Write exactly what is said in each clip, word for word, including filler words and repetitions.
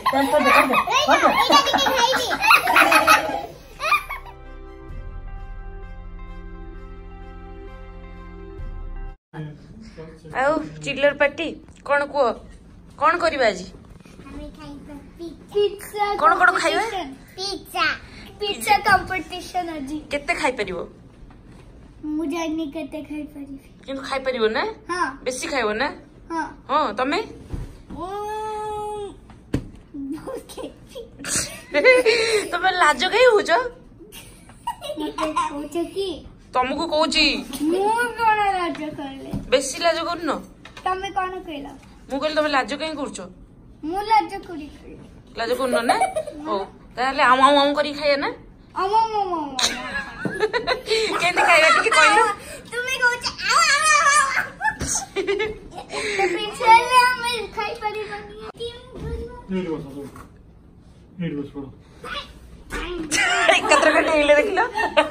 चल कर दे कर दे आउ चिल्लर पार्टी कौन कुह कौन करबा आज कौन कौन खाइबा पिज्जा पिज्जा कंपटीशन आज केते खाइ परिबो मु जानि केते खाइ परिबी किंतु खाइ परिबो ना हां बेसी खाइबो ना हां हां तमे तमे लाज काई होछ मते सोच की तुमको कहूची मु कोन लाज करले बेसी लाज करनो तमे कोन कहला मु कहले तमे लाज काई करछो मु लाज करी लाज करनो ना हो ताले आम आम आम करी खाया ना आम आम आम केंदी खाइबा टिके कहलो तुमे कहूछ आ तो पिछले हम खाइ परिबनी नीड बस नीड बस पड़ो एकत्र के टेले देखलो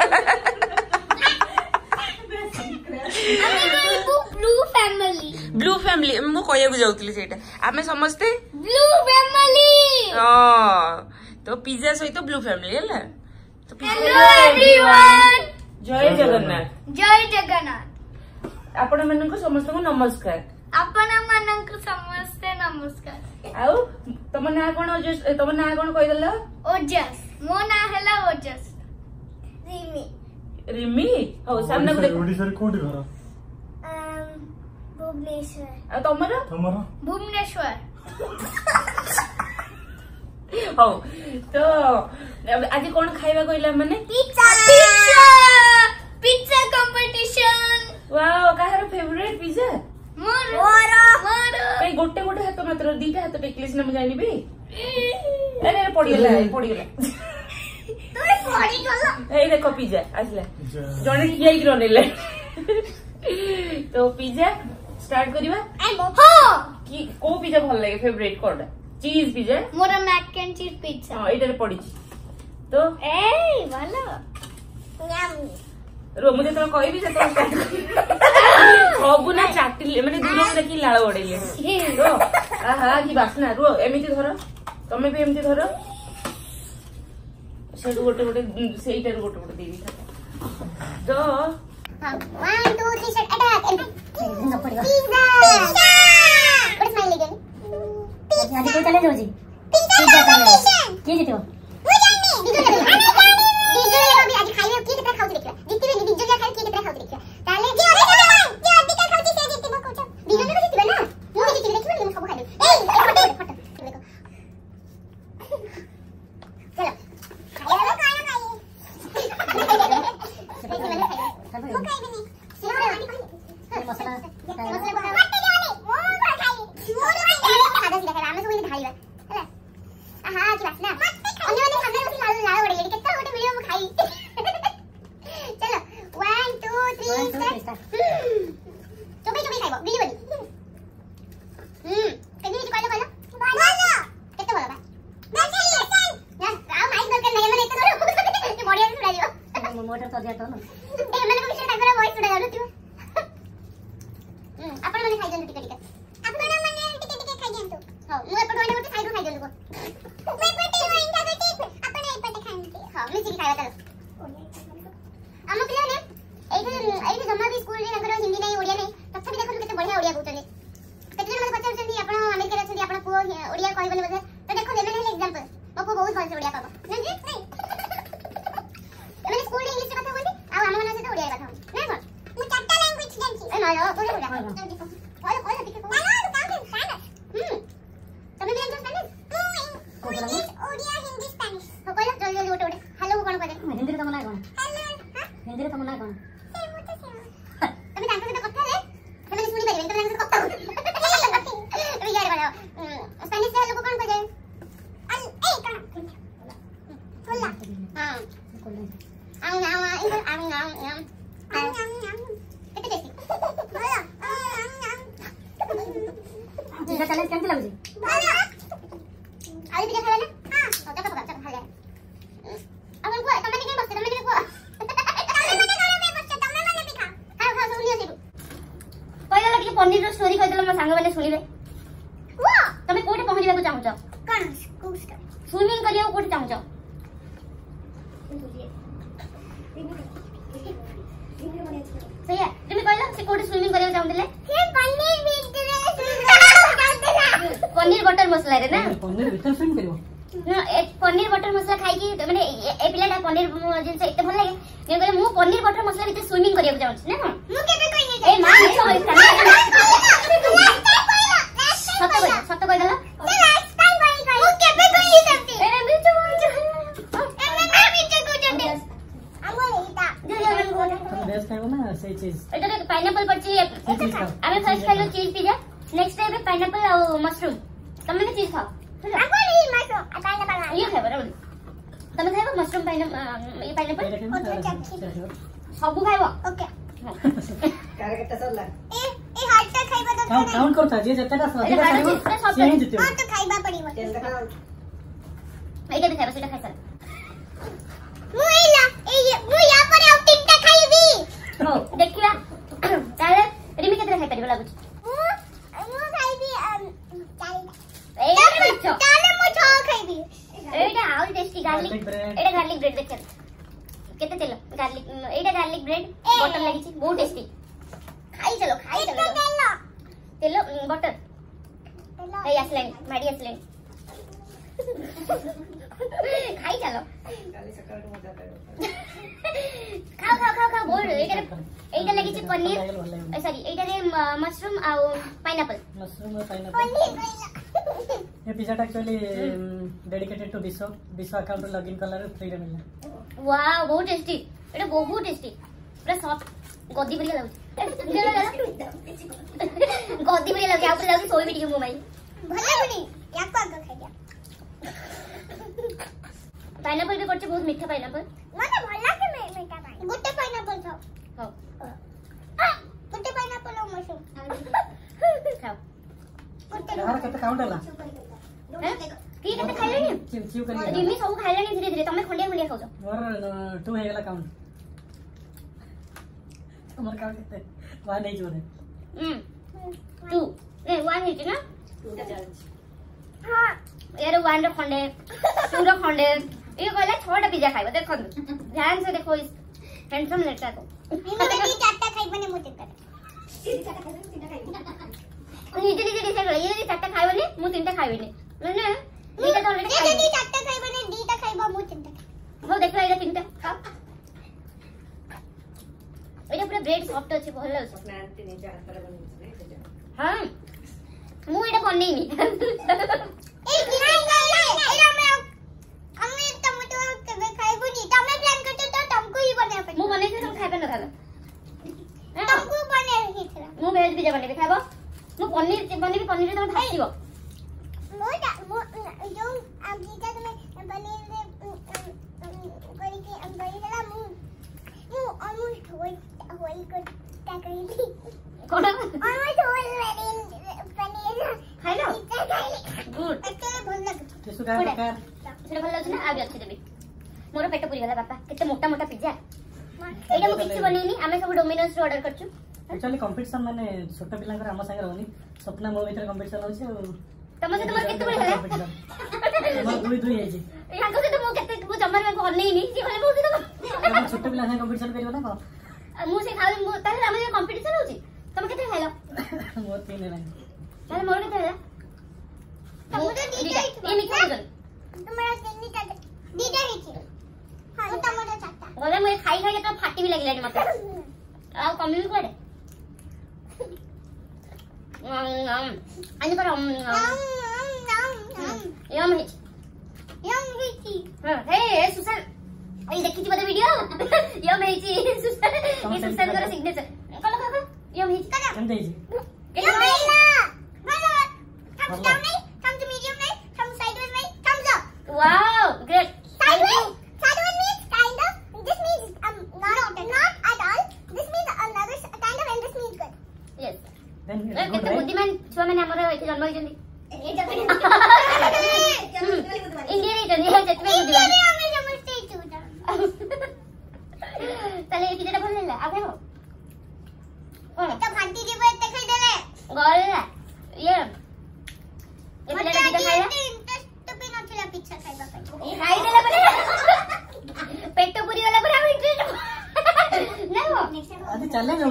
ब्लू फैमिली ब्लू फैमिली मु कहया जाउतली सेटा आमे समझते ब्लू फैमिली हां तो पिज्जा सहित ब्लू फैमिली हैला तो हेलो एवरीवन जय जगन्नाथ जय जगन्नाथ आपण मन को समस्त को नमस्कार आपण मन को समस्त नमस्कार आउ तम ना कोन तम ना कोन कहि देलो ओजस मो ना हला ओजस रिमी रिमी हो सामने को देख ओडिसा रे कोठी घर अम भुवनेश्वर आ तमरो तमरो भुवनेश्वर हो तो आज कोन खाइबा कइला माने pizza pizza pizza competition wow काहर फेवरेट पिज्जा मोर मोर मोर कई गोटे गोटे हाथ मात्र दीटा हाथ टेकलिस ना म जानिबी अरे पड़ी गेला पड़ी गेला तोरे पड़ी गला ए देखो पिज्जा आसला जने किया ही रनेले तो पिज्जा स्टार्ट करिवा हो की को पिज्जा भल लागे फेवरेट कोड चीज पिज्जा मोर मैक एंड चीज पिज्जा हां एटारे पड़ी तो ए वाला यम रो मुझे तो कहबी जे तो स्टार्ट खबु ना चाटिले माने दूर से देखि लाळ ओडेले रो आहा की बासना रो एमिति धरो तमे भी एमिति धरो सेडु गोटे गोटे सेइटार गोटे गोटे देबी था तो one two three shot attack pizza pizza what smile again आज कोई चैलेंज हो जी पिज्जा कंपटीशन के जीतो मु जाननी बिजु ले बिजु ले भी आज खाइबे की केतना खाउ देखिबा जितबे बिजु ले खाइ की केतना खाउ देखिबा ताले की अरे की अधिक खाउची से जितबे कहू बिजु ले जितबे ना मु जितबे देखिबा मु सब खाइबे ए फटो फटो देखो चलो खाइबे खाना खाइए मु खाइबे नहीं सिरा आंटी खाइए मसाला मसाला को काटे जाने मु खाइ मु खाइ खादा सिरा खाइबा हम सब इने खाइबा हैला आहा की बात ना अन्य अन्य खाना बसी लाल लाल ओडे केते गोटे वीडियो मु खाइ चलो वन टू थ्री स्टार्ट चोबे चोबे खाइबो बिली बनी हम्म केनी जी कहलो कहलो बोलो केते बोलो बा दस ना आ माइक दरकार नहीं माने एते बोलो ये बढ़िया सुना दियो मोटर तो दिया तो ना ए माने को विषय ताकर वॉइस सुना जानो तू हम्म आपण माने खाइ जंतु टिके टिके आपण माने टिके टिके खाइ जंतु हां मु एपट माने गोटे साइड खाइ जंतु को मु एपट रोइंगा बेटी आपण एपट खाइते हां मिसी खाइबा चलो हम पिला ने एई एई जम्मा भी स्कूल रे नगर हिंदी नहीं ओडिया नहीं तथापि देखो केते बढ़िया ओडिया कहउतले केते जन मते पचारछन्ती आपण अमेरिका रे छन्ती आपण पुओ ओडिया कहबले बोले तो देखो एमे हेले एग्जांपल मो को बहुत भल से ओडिया कहबो नहीं जी नहीं एमे स्कूल रे इंग्लिश कथा बोलते आ हम मन से ओडिया कथा ना कोन मु चारटा लैंग्वेज जानछि ए ना ओ बोले ओडिया बोलो बोलो टिके को ना तो काम स्पैनिश हम तमे भी जानछ Spanish English Odia Hindi Spanish हो बोलो जल्दी जल्दी ओटे हेलो कोन कहले हिंदी रे तम ना कोन हेलो हां हिंदी रे तम ना कोन तमे तांको सहित कथा ले तमे सुनि परिबे तमे तांको कथा तमे यार बोलो स्पैनिश रे लोग कोन कहले अल ए कोन होला हां आउ ना आउ इधर आउ ना आउ आउ केते टेस्टी बोलो आउ पिज्जा चैलेंज केमति लागुची बोलो आलू पिज्जा खाला ना हां तो चका पका चका खा ले अपन को तमे के बसते तमे के को तमे मने घर में बसते तमे मने भी खा खा खा सुनियो सेटू कहला कि पनीर रो स्टोरी कहदेला म संग माने सुनिबे वो तमे कोठे पहुंचबा को चाहू छ कौन स्विमिंग करियो कोठी चाहू छ सही है तुम कहला से कोठी स्विमिंग करियो चाहू दिले फिर पनीर भीतर पनीर बटर मसला रे ना पनीर भीतर स्विम करियो ना एक पनीर बटर मसला खाई की माने ए पिलाटा पनीर जिनसे एते भल लागे ने कहले मु पनीर बटर मसला भीतर स्विमिंग करियो चाहू छी ना मु केबे कोइ नै ए मां मिछ होई सत कह सत कह गला नेक्स्ट टाइम कोइ कोइ मु केबे कोइ सकती ए मिछ होई एमे ना मिछ को जते हमर एटा जो जो को तुम बेस खाइबो ना सही चीज एटा तो पाइनएप्पल पड़ची आमे फर्स्ट खाइलो cheese pizza next time pineapple और मशरूम तमने चीज खाओ हमर ई मशरूम अटाइना बना ये खाइबो रे तमे खाइबो मशरूम पाइनएप्पल ये पाइनएप्पल सब खाइबो ओके कैरेक्टर सरला ए ए हार्ट खाइबा तो काउंट काउंट करता जे जते का अरे खाइबो खाइबो, सब से ही जिते हां तो खाइबा पड़िबो तेल का एटा भी खाइबो सेटा खाइ सर मु इला ए मु या पर आउ तीनटा खाइबी हो देखिया ताले रिमी केतरा खाइ परिबो लागुछ मु मु खाइबी चालीटा ए मिछ ताले मु छ खाइबी एटा आउल टेस्टी गार्लिक Garlic bread. एटा गार्लिक ब्रेड देखिया केते तेल गार्लिक एटा गार्लिक ब्रेड बटर लागिछि बहुत टेस्टी खाइ चलो खाइ चलो तेल तेल बटर तेल ए असलेन माडी असलेन खाइ चलो काली सकाळ को मजा करो खाओ खाओ खाओ खाओ बोल एटा एटा लागिछि पनीर सॉरी एटा रे मशरूम आ पाइनएप्पल मशरूम और पाइनएप्पल पनीर ये पिज्जा एक्चुअली डेडिकेटेड टू विश्व विश्व अकाउंट लॉगिन कलर फ्री रे मिलला वाओ बहुत टेस्टी एटा बहुत टेस्टी पूरा सॉफ्ट गद्दी बढ़िया लागुछि गद्दी बढ़िया लागे आपरे लागे सोई वीडियो मोबाइल भले बनी याको आगे खाइ जा पाइनएप्पल भी पड़ছে बहुत मीठा पाइनएप्पल मने भल लागे मे मीठा पानी गुट्टे पाइनएप्पल खाओ हो गुट्टे पाइनएप्पल और मशरूम खाओ गुट्टे यार केते काउंट हला हैं? की कते खाइलेनी चिव चिव करिए रिमी सब खाइलेनी धीरे धीरे तमे खंडिया खंडिया खाउछ और टू हेगला काउंट तुम्हार काउंट केते वन नहीं जोरे हम टू ए वन हिट ना टूटा चैलेंज हां यार वन रो खंडे टू रो खंडे ये कहला छटा पिज्जा खाइबो देखो ध्यान से देखो इस हैंडसम लड़का को निमो चारटा खाइ बने मुते कर निजे निजे डिसाइड होला ये चारटा खाइबोनी मु तीनटा खाइबोनी माने एटा तो ऑलरेडी ये खाइबो नी चारटा खाइ बने दीटा खाइबा मु तीनटा हो देखो एटा तीनटा खाओ एटा पूरा ब्रेड सॉफ्ट अछि भल अछि अपना तीन चार तरह बनी है हां मु एटा बनेइनी ए गिराई गई एरा मैं हमें टमाटो के खाइबो नी तमे प्लान करते तो तुमको ही बने पे मु बने तुम खाइबे न थाला तुमको बने रही थरा मु वेज पिज्जा बनेबे खाइबो मु पनीर बनेबे पनीर तुम भाजिबो मोटा मो जो अब जीता तुम्हें पनीर से करी के हम बड़ी चला मु मु ऑलमोस्ट होई होई को टकरी कोना ऑलमोस्ट होई रेडी पनीर खाइ लो खाई गुड एक्चुअली भल लगे किसु का प्रकार सेटा भल अछि ना आ भी अछि देबी मोर पेट पुरी गला बापा केते मोटा मोटा पिज्जा एटा मु किछि बनेइनी आमे सब डोमिनोज रो ऑर्डर करछु एक्चुअली कंपटीशन माने छोट पिलांकर हम संगे रहनी सपना मो भीतर कंपटीशन होछि और तमे से तमर केते बळे हला हमर दुई दुई है जी याको से तो मु केते मु जमर में बनेइनी जे भले मु से तो हम छोट पिला संगे कंपटीशन करियो ना को मु से खाउ मु ताले हम जे कंपटीशन होछि तमे केते खाइलो मोर तीन है ताले मोर केते हला तुम तो दीदा ये मिठा होजन तुम्हारा सेनी का दीदा ही थी हां टमाटो चाटा गले मु खाई खाई के फाटी भी लागलानी मते आ कमी भी करे अनि पर हम नम नम नम यम हिच यम ही थी हे सुसन এই দেখিছি বড় ভিডিও ইয়ম হেইছি সুসান এই সুসান কর সিগনেচার কল কল ইয়ম হেইছি কাটা কেন দেইছি ये महिला हेलो थम्स डाउन नहीं थम्स मीडियम नहीं थम्स साइडवेज नहीं thumbs up wow great thank you sideways means kind of this means um not not at all this means another kind of and this means good yes then a good केते right बुद्धिमान छुआ माने हमर एठी जन्म होइछन ये जब India रे जन्म है जतमे बुद्धिमान हमें समझते ही चूटा তাহলে এই ভিডিওটা ভালো লাগলো আগে হো কোন तो भांती जी बैठ के दे ले গলা ইয়ে এই ভিডিওটা ভিডিও খাইলা इंटरेस्ट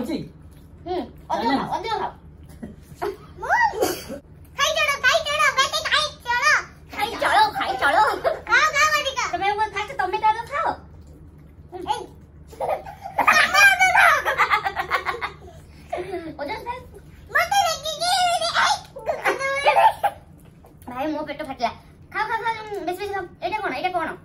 होची हम्म अधिक खाओ अधिक खाओ खाई चलो खाई चलो बेटे खाई चलो खाई चलो खाई चलो खाओ खाओ अधिक तुम्हें वो फास्ट तुम तो खाओ ए ओजस भाई मत लगी भाई मो पेट फाटला खाओ खाओ खाओ बेस बेस खाओ एटा कोन एटा कोन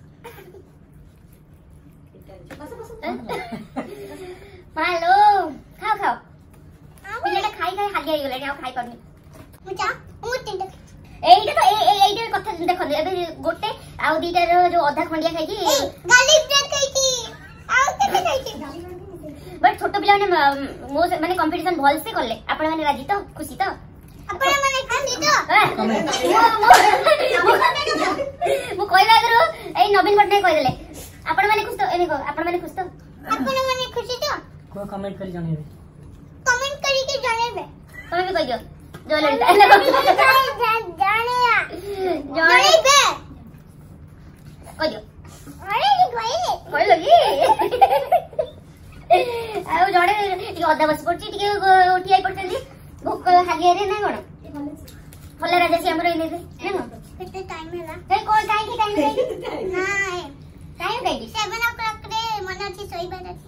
मालो खाओ खाओ पिलेटा खाई खाई हालिया गले आ खाई परनी मुचा मुटिंड এইটা তো এই এইটা কথা দেখো এবে গোটে আউ দুইটার যে অধা খন্ডিয়া খাইছি গার্লিক ব্রেড খাইছি আউ কেতে খাইছি बट छोट पिला माने मो माने कंपटीशन भल से करले आपण माने राजी तो खुशी तो आपण माने खाली तो मो कहला करू ए नवीन पटनायक कह देले आपण माने खुश तो ए देखो आपण माने खुश तो आपण माने खुशी तो को कमेंट करी जाने कमेंट करी के जानेबे तमे भी कह दियो जो लड़ता जाने जानेबे कह दियो अरे गइले कह लगी आउ जड़े टिके अधा बस पड़ची टिके उठी आई पड़तली भूख हालिया रे ना कोन फला राजा से हमरो इने से ना कितने टाइम हैला ए कोई काई के टाइम काई हां टाइम काई सेवन ओ क्लॉक रे मन अछि सोइबा अछि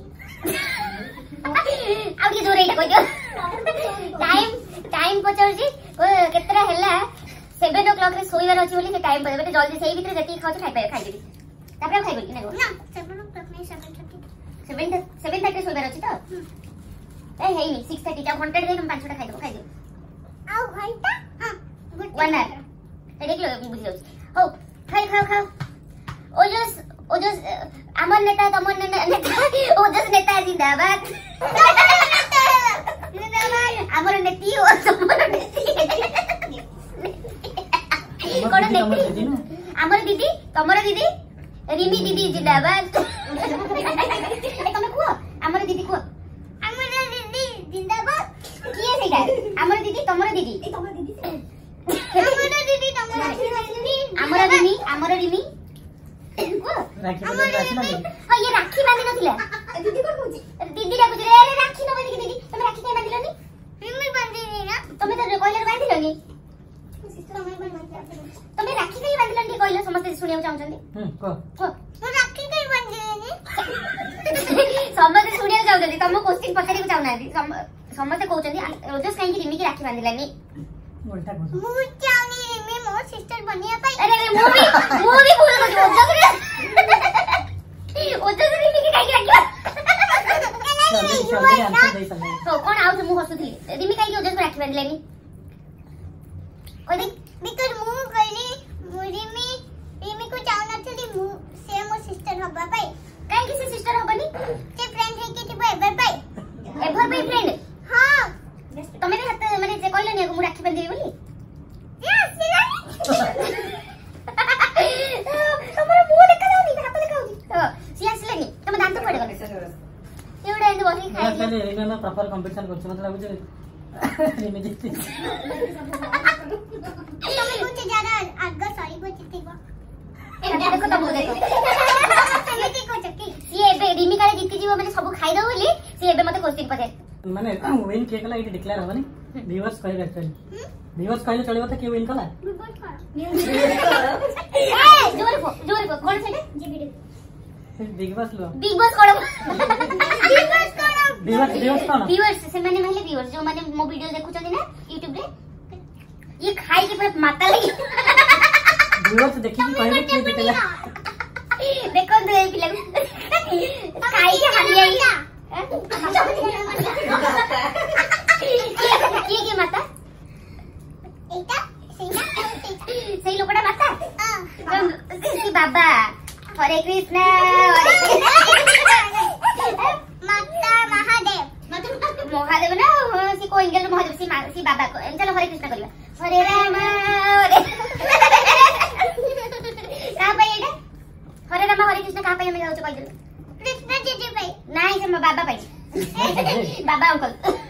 आउ के जोरे कह दियो टाइम टाइम पचौजी केतरा हैला सेवन ओ क्लॉक रे सोइबार अछि बोली के टाइम पचे जल्दी सेही भीतर जति खाउ खाइ पाए खाइ देबी तापर खाइ बोली ना ना सेवन ओ क्लॉक नहीं seven thirty seven seven thirty सोइबार अछि तो ए हेई नी सिक्स थर्टी टा घंटा दे हम पांच छटा खाइ देबो खाइ देबो आउ घंटा हां वन आवर ए देख लो बुझि जाउछ हो खाइ खाओ खाओ ओजस ओजस अमर नेता तमन नेता ओजस नेता जिंदाबाद अमर नेती ओ तमर नेती कोन नेती अमर दीदी तमर दीदी रिमी दीदी जिंदाबाद तमे को अमर दीदी को अमर दीदी जिंदाबाद किए सेटा अमर दीदी तमर दीदी अमर दीदी तमर दीदी अमर रिमी अमर रिमी को राखी बंधन राखी ना हां ये राखी बांधी नथिला दीदी को पूछी दीदी डाकु रे अरे राखी न बांधी दीदी तमे राखी काई बांधिलनी रिमी बांधीनी ना तमे तो कहले बांधिलनी सिस्टर मैं बांधी तमे राखी काई बांधिलनी कहले समस्त सुनिया चाहछन्ती हम को को मैं राखी के बांधीनी समस्त सुनिया चाहछन्ती तम क्वेश्चन पचारि को चाहनाती समस्त कहउछन्ती रोजस काई रिमी की राखी बांधिलानी उल्टा को मु चाहनी रिमी मोर सिस्टर बनिया पाई अरे अरे मूवी मूवी भूल गई ओजस रे ओजस रिमी की काई राखी जल्दी जल्दी आंसर दे सकले तो कोन आउ मु हसुथली रिमी काई ओजस राखी बांधिलानी कोई देख बिकॉज़ मु कहली रिमी रिमी को चाहना थी मु से मोर सिस्टर हबा पाई काई किसी सिस्टर होबनी से फ्रेंड है कि थिबो एवर पाई एभर बाय फ्रेंड हां तमे भी हाथ माने जे कहलनी मु राखी बांधिबी बोली यस सिलानी तमरा मुंह देखा जाउनी हाथ देखा जाउनी तो सी आसलेनी तमे दांत पड़े गले एवडा एंड बसी मैं खाई पहले रिमी में प्रॉपर कंपटीशन करछ मतलब लागु रिमी जीती तमे कुछ ज्यादा आगे सॉरी को चितिबो देखो तम देखो तमे की को चकी सी एबे रिमी काले जीती जीवो माने सब खाई दो बोली सी एबे मते क्वेश्चन पचे माने विन के कला इट डिक्लेयर होबनी व्यूअर्स कहले एक्चुअली व्यूअर्स कहले चलिबो त के विन कला रिपोर्ट कर ए जोर को जोर को कोन सेटे जी वीडियो बिग बॉस लो बिग बॉस कोन बिग बॉस कोन व्यूअर्स व्यूअर्स कोन व्यूअर्स से माने माने व्यूअर्स जो माने मो वीडियो देखु छथि ना YouTube रे ये खाई के पूरा माता लगी व्यूअर्स देखि कि कहले के जितला देखो दे पिला खाई के हालिया ये के माता एटा सेना सही लोकड़ा माता हां सी बाबा हरे कृष्ण माता महादेव महादेव ना सी को इंग्लिश महादेव सी सी बाबा को चलो हरे कृष्ण करिया हरे राम हरे का भाई एटा हरे राम हरे कृष्ण का भाई हम जाउ कहि दे कृष्ण जी भाई नहीं से बाबा भाई बाबा अंकल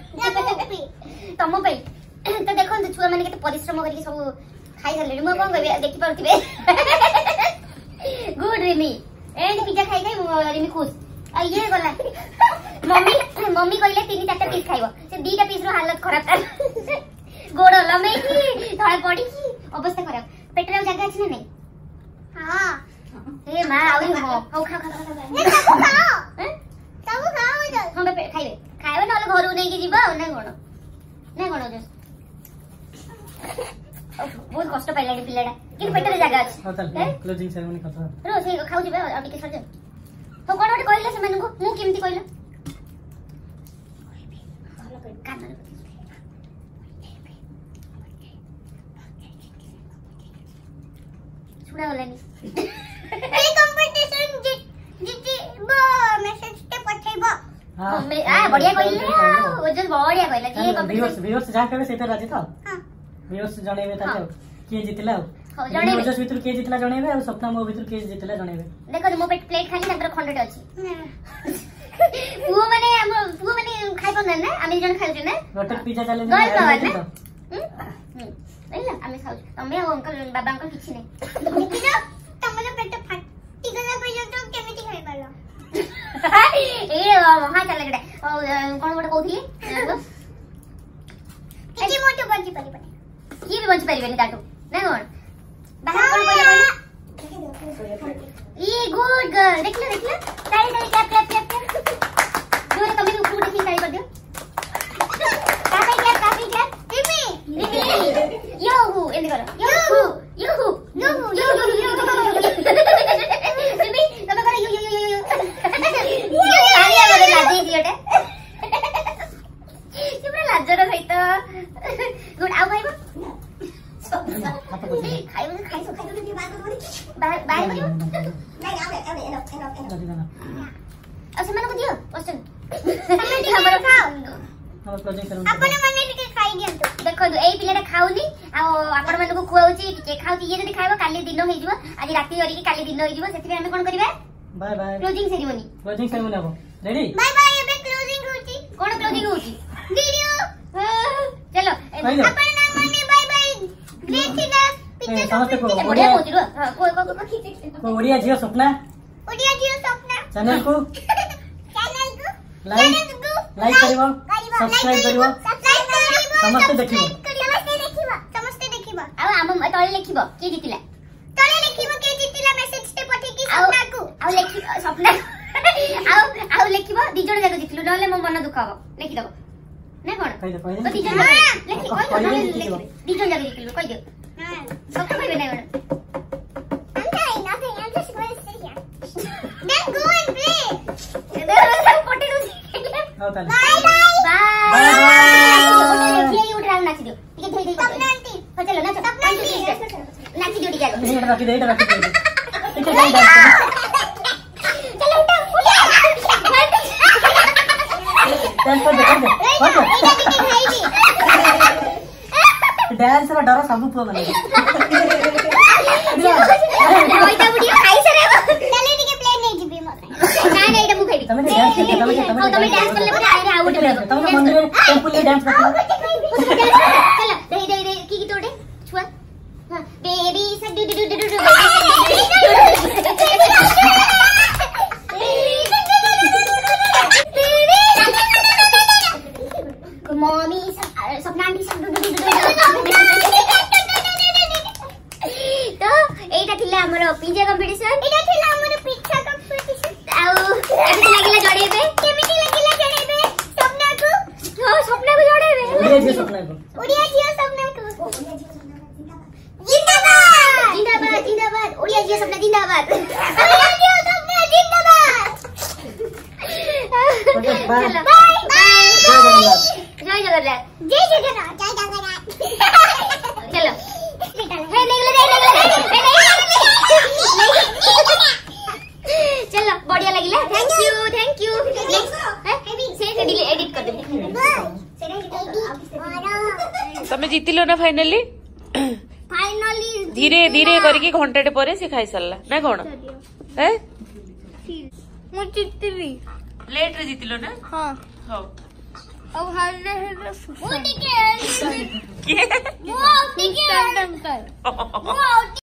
तम भाई तो देखो छुआ माने केते परिश्रम करके सब खाई गले मु कोन कहबे देखि परथिबे गुड रिमी एंड पिज्जा खाई खाई रिमी खुश आ ये गला मम्मी मम्मी कहले तीन चार पीस खाइबो से दीटा पीस रो हालत खराब कर गोड़ लमे की तळे पड़ी की अवस्था खराब पेटरा जगह अछि नहीं हां ए मां आउरी हो खाओ खा खा खा ने सब खाओ हैं सब खाओ इधर हम पे खाइबे खाइबे नले घर नै की जीवा नै कोन नै कोन जस बहुत कष्ट पाइला पिलाडा कि पेटरा जगह अछि हां चल क्लोजिंग सेरेमनी करता रो से खाउ जीबे आ टिके सर तो कोन ओटे कहले से मानु मु केमती कहले कानरे सुना गलानी ए कंपटीशन जित जिति बो मैसेज ते पठेबो हां मैं आ बढ़िया कहले ओ जस बढ़िया कहले जे व्यूअर्स कंपटीशन व्यूअर्स जा करे सेते राजी तो हां व्यूअर्स जणेबे ताले के जितला हो जणेबे जस भीतर के जितला जणेबे और सपना मो भीतर के जितला जणेबे देखो मो पेट प्लेट खाली तंत्र खंडट अछि पुओ माने हम पुओ माने खाइ पन ना आमी जण खाइ ना रोटेट पिज्जा चैलेंज गल पावा ना हम खाऊ तमे और अंकल बाबा अंकल किछि नै देखिना तमने पेट फाटी गला पर्यंत केमिति खाइ पालो ए हां चले गडे कोन गोटे कहथि एति मोटो बंजी परिबे की भी बंच परिबे ताटो ना कोन बाहर कोन कहले ई गुड गर्ल देखला देखला ताई ताई क्लैप क्लैप क्लैप जोरे तमे ऊपर देखि ताई कर दियो कापी क्लैप कापी क्लैप टिमी यो हु एंड करो यो हु यो हु यो हु यो हु टिमी तमे करो यो यो यो यो आली आले लाजे दियोटे तुमरा लाजर सहित गुड आउ भाई खाइबो खाइसो खाइसो कि बात करी बाय बाय करियो नाही आउ आउ एनो एनो एनो अच्छा मन को दियो क्वेश्चन हमर खाओ हम क्लोजिंग सेरेमनी अपन मने टिके खाइ दियंतु देखो ए पिलेटा खाउनी आ आपण मन को खुआउची टिके खाउती ये जदी खाइबो काली दिन होई जिवो आज राती करी कि काली दिन होई जिवो सेति हम कोन करिबा bye bye closing ceremony closing ceremony अब रेडी बाय बाय एबे क्लोजिंग होची कोन क्लोजिंग होची वीडियो चलो आइलो अपन नाम मने बाय बाय ग्रेट थिना ए समस्त को बढ़िया ओडिया होची रो हां कोई कोई कोई खींच को ओडिया जियो सपना ओडिया जियो सपना चैनल को चैनल को लाइक लाइक करिवो सब्सक्राइब करिवो सब्सक्राइब करिवो समस्त देखिवो समस्त देखिबो समस्त देखिबो आ हम तळे लिखिबो की जितिला तळे लिखिबो के जितिला मेसेज ते पठे की आउ सपना को आउ लिखि सपना आउ आउ लिखिबो दी जण जाक जितलु नले मो मन दुख हबो लिखि दबो ना कोन कहि दे कहि तो दी दे जण लिखि कोइ कहि दे नले लिखि दबो दी जण जाक जितलु कहि दियो हां सब कहबे ना कोन I'm trying nothing. I'm just going to sit here. Then go and play. सब पटे दो आओ ताले Bye bye. Bye Bye. ये ये उठ नाच दियो ठीक है ठीक है सपना आंटी. हो चलो नाच सपना आंटी. नाच दियो ठीक है नहीं एटा रखी दे एटा रखी दे ठीक है डांस चलो उठो डांस कर दे कर दे कर दे एटा टिके खाइबी. डांस रा डर सब पुआ माने ओइटा बुढ़िया खाई सरे चले टिके प्ले नहीं जीबी मते. ना ना एटा मु खाइबी तमे डांस कर तमे तमे तमे डांस करले परे आरे आउ उठ तमे मंदिर टेंपल ले डांस कर चलो दे दे दे की की तोड़े छुआ हां बेबी सा डू डू डू डू डू मम्मी सपना आंटी सब डू डू डू तो एटा थिला हमर पिज्जा कंपटीशन एटा थिला हमर पिज्जा कंपटीशन. आउ एटा लागिला जड़ेबे केमिति लागिला जणेबे सपना को. हो सपना को जड़ेबे ओडिया जी सपना को ओडिया जियो सपना को. जिंदाबाद. जिंदाबाद जिंदाबाद ओडिया जी सपना जिंदाबाद ओडिया जियो सपना जिंदाबाद. ओके बाय चलो बाय बाय जय जय जगन्नाथ जगन्नाथ जय जगन्नाथ. जय जगन्नाथ. चलो हे निकल रे निकल रे चलो बढ़िया लगिला thank you thank you next से एडिट कर दे तमे जीतिलो ना फाइनली फाइनली धीरे धीरे करके घंटाटे परे से खाई सरला ना कोन ए मु चित्तली. लेट रे जीतिलो ना हां हो अब हारने है वो टिके के वो टिके वो